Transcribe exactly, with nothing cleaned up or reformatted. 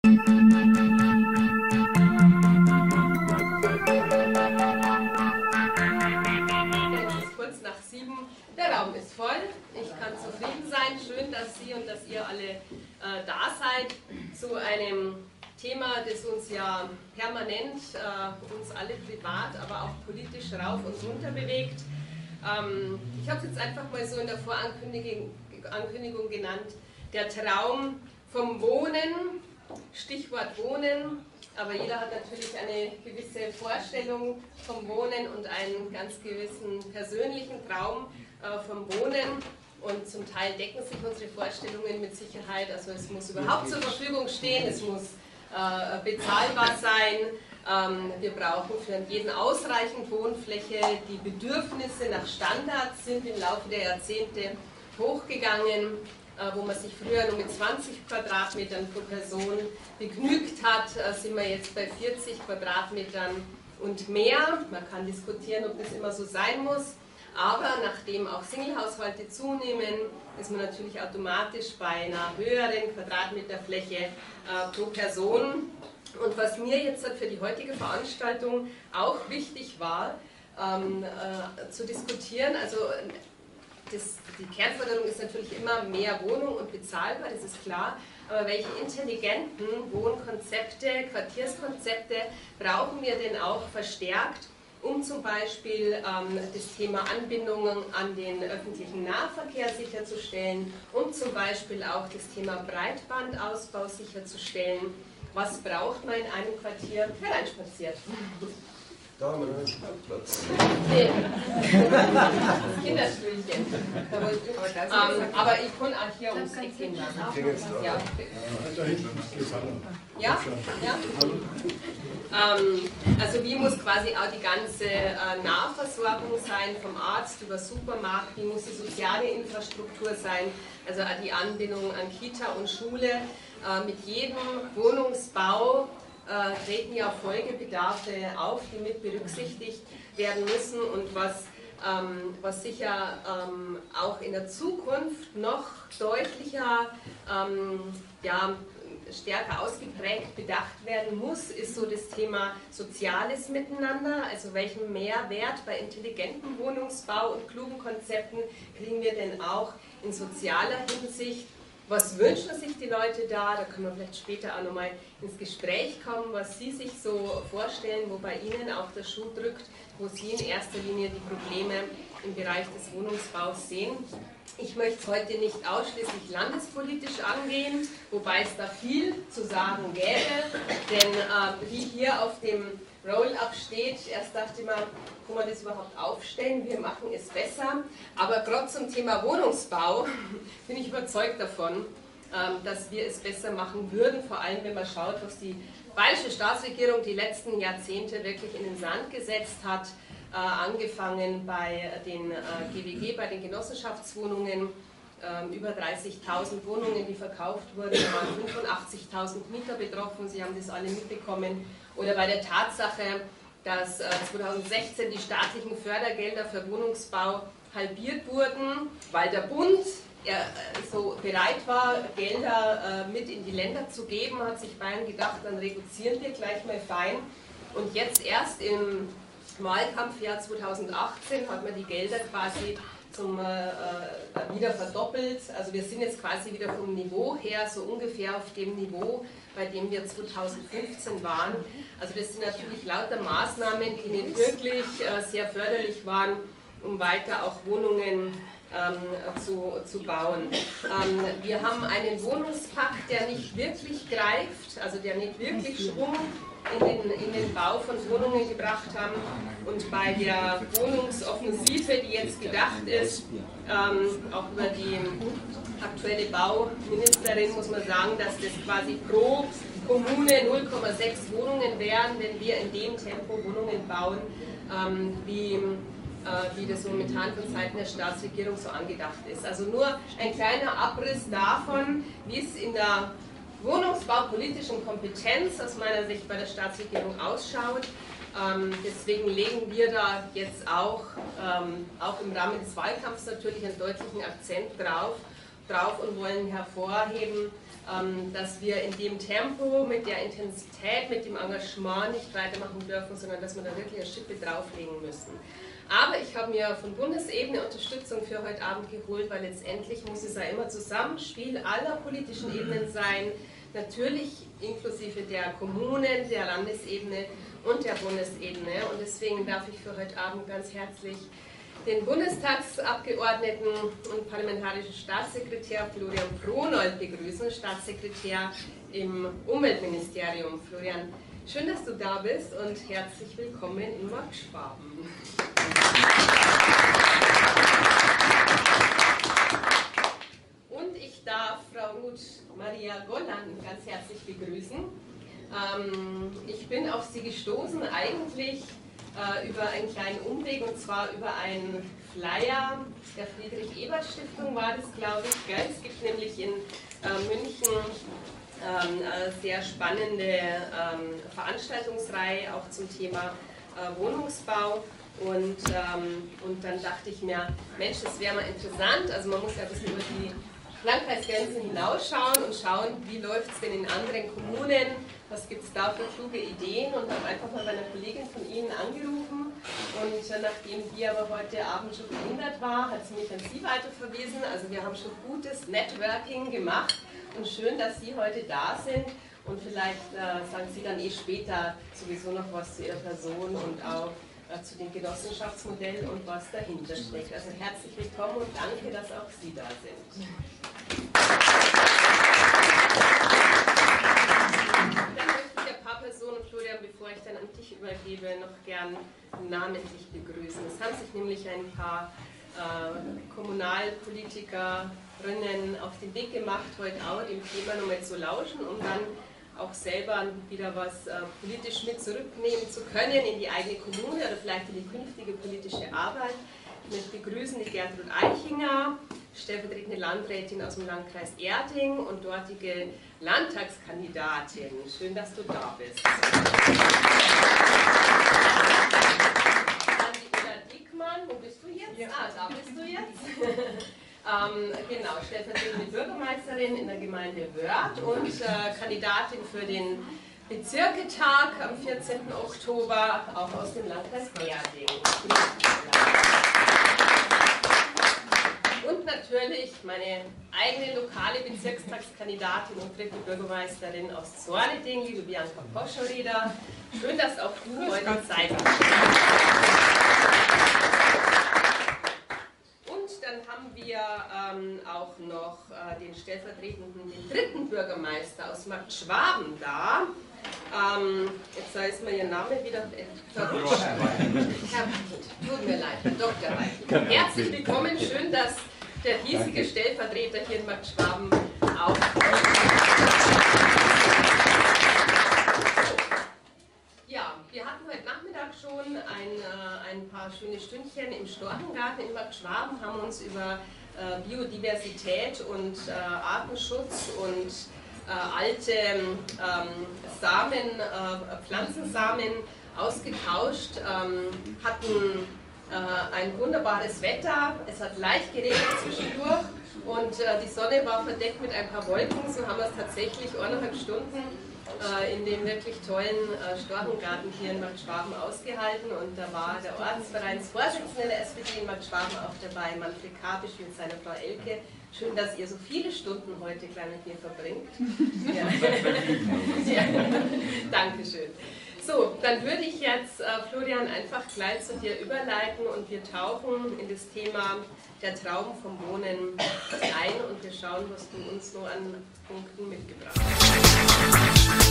Kurz nach sieben. Der Raum ist voll. Ich kann zufrieden sein. Schön, dass Sie und dass ihr alle äh, da seid zu einem Thema, das uns ja permanent, äh, uns alle privat, aber auch politisch rauf und runter bewegt. Ähm, ich habe es jetzt einfach mal so in der Vorankündigung Ankündigung genannt, der Traum vom Wohnen, Stichwort Wohnen, aber jeder hat natürlich eine gewisse Vorstellung vom Wohnen und einen ganz gewissen persönlichen Traum äh, vom Wohnen. Und zum Teil decken sich unsere Vorstellungen mit Sicherheit. Also es muss überhaupt zur Verfügung stehen, es muss äh, bezahlbar sein. Ähm, wir brauchen für jeden ausreichend Wohnfläche. Die Bedürfnisse nach Standards sind im Laufe der Jahrzehnte hochgegangen, äh, wo man sich früher nur mit zwanzig Quadratmetern pro Person begnügt hat, äh, sind wir jetzt bei vierzig Quadratmetern und mehr. Man kann diskutieren, ob das immer so sein muss. Aber nachdem auch Singlehaushalte zunehmen, ist man natürlich automatisch bei einer höheren Quadratmeterfläche äh, pro Person. Und was mir jetzt für die heutige Veranstaltung auch wichtig war, ähm, äh, zu diskutieren, also das, die Kernforderung ist natürlich immer mehr Wohnung und bezahlbar, das ist klar. Aber welche intelligenten Wohnkonzepte, Quartierskonzepte brauchen wir denn auch verstärkt, um zum Beispiel ähm, das Thema Anbindungen an den öffentlichen Nahverkehr sicherzustellen, um zum Beispiel auch das Thema Breitbandausbau sicherzustellen. Was braucht man in einem Quartier? Wer reinspaziert? Da haben wir einen Platz. Nee. Das Kinderstühlchen. Da wollte ich, ähm, aber ich kann auch hier ums Eck gehen. Ja. Ja? Ja? Ähm, also wie muss quasi auch die ganze äh, Nahversorgung sein, vom Arzt über Supermarkt, wie muss die soziale Infrastruktur sein, also auch die Anbindung an Kita und Schule. Äh, mit jedem Wohnungsbau äh, treten ja Folgebedarfe auf, die mit berücksichtigt werden müssen und was, ähm, was sicher ähm, auch in der Zukunft noch deutlicher ähm, ja, stärker ausgeprägt bedacht werden muss, ist so das Thema soziales Miteinander, also welchen Mehrwert bei intelligentem Wohnungsbau und klugen Konzepten kriegen wir denn auch in sozialer Hinsicht. Was wünschen sich die Leute da? Da können wir vielleicht später auch nochmal ins Gespräch kommen, was Sie sich so vorstellen, wo bei Ihnen auch der Schuh drückt, wo Sie in erster Linie die Probleme im Bereich des Wohnungsbaus sehen. Ich möchte es heute nicht ausschließlich landespolitisch angehen, wobei es da viel zu sagen gäbe, denn äh, wie hier auf dem Roll-up steht, erst dachte man, kann man das überhaupt aufstellen, wir machen es besser, aber gerade zum Thema Wohnungsbau bin ich überzeugt davon, äh, dass wir es besser machen würden, vor allem wenn man schaut, was die bayerische Staatsregierung die letzten Jahrzehnte wirklich in den Sand gesetzt hat. Äh, angefangen bei den äh, G W G, bei den Genossenschaftswohnungen, äh, über dreißigtausend Wohnungen, die verkauft wurden, da waren fünfundachtzigtausend Mieter betroffen, Sie haben das alle mitbekommen. Oder bei der Tatsache, dass äh, zweitausendsechzehn die staatlichen Fördergelder für Wohnungsbau halbiert wurden, weil der Bund er, so bereit war, Gelder äh, mit in die Länder zu geben, hat sich Bayern gedacht, dann reduzieren wir gleich mal fein. Und jetzt erst im Wahlkampfjahr zweitausendachtzehn hat man die Gelder quasi zum, äh, wieder verdoppelt. Also wir sind jetzt quasi wieder vom Niveau her so ungefähr auf dem Niveau, bei dem wir zweitausendfünfzehn waren. Also das sind natürlich lauter Maßnahmen, die nicht wirklich äh, sehr förderlich waren, um weiter auch Wohnungen ähm, zu, zu bauen. Ähm, wir haben einen Wohnungspakt, der nicht wirklich greift, also der nicht wirklich Schwung in den, in den Bau von Wohnungen gebracht haben. Und bei der Wohnungsoffensive, die jetzt gedacht ist, ähm, auch über die aktuelle Bauministerin muss man sagen, dass das quasi pro Kommune null Komma sechs Wohnungen wären, wenn wir in dem Tempo Wohnungen bauen, ähm, wie, äh, wie das momentan von Seiten der Staatsregierung so angedacht ist. Also nur ein kleiner Abriss davon, wie es in der wohnungsbaupolitischen Kompetenz aus meiner Sicht bei der Staatsregierung ausschaut. Ähm, deswegen legen wir da jetzt auch, ähm, auch im Rahmen des Wahlkampfs natürlich einen deutlichen Akzent drauf. drauf und wollen hervorheben, ähm, dass wir in dem Tempo, mit der Intensität, mit dem Engagement nicht weitermachen dürfen, sondern dass wir da wirklich eine Schippe drauflegen müssen. Aber ich habe mir von Bundesebene Unterstützung für heute Abend geholt, weil letztendlich muss es ja immer Zusammenspiel aller politischen Ebenen sein, natürlich inklusive der Kommunen, der Landesebene und der Bundesebene. Und deswegen darf ich für heute Abend ganz herzlich den Bundestagsabgeordneten und parlamentarischen Staatssekretär Florian Frohnold begrüßen, Staatssekretär im Umweltministerium. Florian, schön, dass du da bist und herzlich willkommen in Markt Schwaben. Und ich darf Frau Ruth Maria Golland ganz herzlich begrüßen. Ähm, ich bin auf sie gestoßen eigentlich äh, über einen kleinen Umweg, und zwar über einen Flyer der Friedrich-Ebert-Stiftung war das, glaube ich. Gell? Es gibt nämlich in äh, München ähm, eine sehr spannende ähm, Veranstaltungsreihe auch zum Thema äh, Wohnungsbau. Und, ähm, und dann dachte ich mir, Mensch, das wäre mal interessant, also man muss ja ein bisschen über die Landkreisgrenzen hinausschauen und schauen, wie läuft es denn in anderen Kommunen, was gibt es da für kluge Ideen, und habe einfach mal bei einer Kollegin von Ihnen angerufen, und äh, nachdem die aber heute Abend schon verhindert war, hat sie mich an Sie weiterverwiesen. Also wir haben schon gutes Networking gemacht und schön, dass Sie heute da sind, und vielleicht äh, sagen Sie dann eh später sowieso noch was zu Ihrer Person und auch zu dem Genossenschaftsmodell und was dahinter steckt. Also herzlich willkommen und danke, dass auch Sie da sind. Dann möchte ich ein paar Personen, Florian, bevor ich dann an dich übergebe, noch gern namentlich begrüßen. Es haben sich nämlich ein paar äh, Kommunalpolitikerinnen auf den Weg gemacht, heute auch dem Thema nochmal zu lauschen, um dann auch selber wieder was äh, politisch mit zurücknehmen zu können in die eigene Kommune oder vielleicht in die künftige politische Arbeit. Ich möchte begrüßen die Gertrud Eichinger, stellvertretende Landrätin aus dem Landkreis Erding und dortige Landtagskandidatin. Schön, dass du da bist. Dann die Ulla Dickmann. Wo bist du jetzt? Ja. Ah, da bist du jetzt. Ähm, genau, stellvertretende Bürgermeisterin in der Gemeinde Wörth und äh, Kandidatin für den Bezirketag am vierzehnten Oktober, auch aus dem Landkreis Erding. Und natürlich meine eigene lokale Bezirkstagskandidatin und dritte Bürgermeisterin aus Zorneding, liebe Bianca Poschoreder. Schön, dass auch du heute Zeit hast. Dann haben wir ähm, auch noch äh, den stellvertretenden, den dritten Bürgermeister aus Markt Schwaben da. Ähm, jetzt ist mir Ihr Name wieder verrutscht. Herr Weichelt, tut mir leid, Herr Doktor Weichelt. Herzlich willkommen, schön, dass der hiesige Stellvertreter hier in Markt Schwaben auch. Ja, wir hatten heute Nachmittag schon ein, äh, ein paar schöne Stündchen im Storchengarten in Markt Schwaben, haben uns über äh, Biodiversität und äh, Artenschutz und äh, alte ähm, Samen, äh, Pflanzensamen ausgetauscht, ähm, hatten äh, ein wunderbares Wetter, es hat leicht geregnet zwischendurch und äh, die Sonne war verdeckt mit ein paar Wolken, so haben wir es tatsächlich eineinhalb Stunden in dem wirklich tollen Storchengarten hier in Markt Schwaben ausgehalten, und da war der Ortsvereinsvorsitzende der S P D in Markt Schwaben auch dabei, Manfred Kabisch mit seiner Frau Elke. Schön, dass ihr so viele Stunden heute gleich mit mir verbringt. Ja. Ja. Dankeschön. So, dann würde ich jetzt, äh, Florian, einfach gleich zu dir überleiten und wir tauchen in das Thema der Traum vom Wohnen ein und wir schauen, was du uns noch an Punkten mitgebracht hast.